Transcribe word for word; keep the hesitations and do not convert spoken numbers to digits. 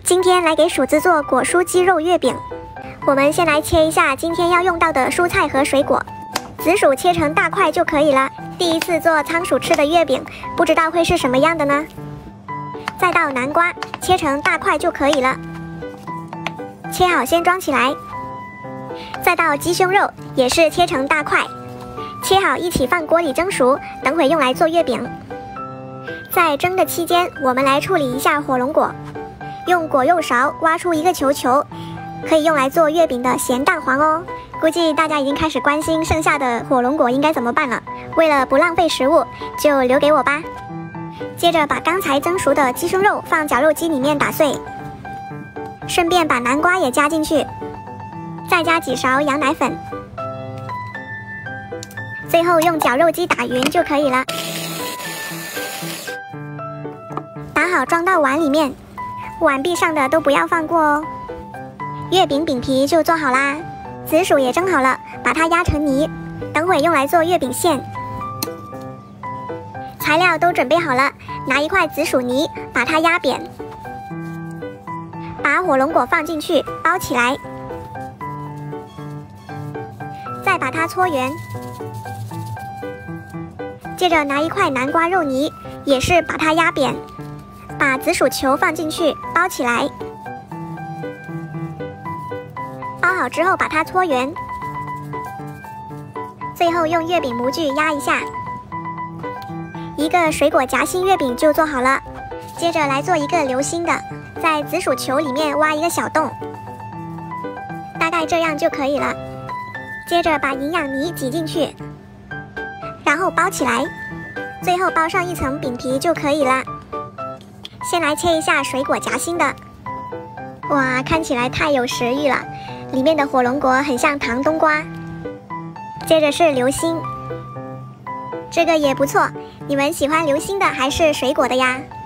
今天来给鼠子做果蔬鸡肉月饼。我们先来切一下今天要用到的蔬菜和水果，紫薯切成大块就可以了。第一次做仓鼠吃的月饼，不知道会是什么样的呢？再到南瓜，切成大块就可以了，切好先装起来。再到鸡胸肉，也是切成大块，切好一起放锅里蒸熟，等会用来做月饼。在蒸的期间，我们来处理一下火龙果。用果肉勺挖出一个球球，可以用来做月饼的咸蛋黄哦。估计大家已经开始关心剩下的火龙果应该怎么办了。为了不浪费食物，就留给我吧。接着把刚才蒸熟的鸡胸肉放绞肉机里面打碎，顺便把南瓜也加进去，再加几勺羊奶粉，最后用绞肉机打匀就可以了。打好装到碗里面。碗壁上的都不要放过哦。月饼饼皮就做好啦，紫薯也蒸好了，把它压成泥，等会用来做月饼馅。材料都准备好了，拿一块紫薯泥把它压扁，把火龙果放进去包起来，再把它搓圆。接着拿一块南瓜肉泥，也是把它压扁。把紫薯球放进去，包起来。包好之后把它搓圆，最后用月饼模具压一下，一个水果夹心月饼就做好了。接着来做一个流心的，在紫薯球里面挖一个小洞，大概这样就可以了。接着把营养泥挤进去，然后包起来，最后包上一层饼皮就可以了。先来切一下水果夹心的，哇，看起来太有食欲了，里面的火龙果很像糖冬瓜。接着是流心，这个也不错，你们喜欢流心的还是水果的呀？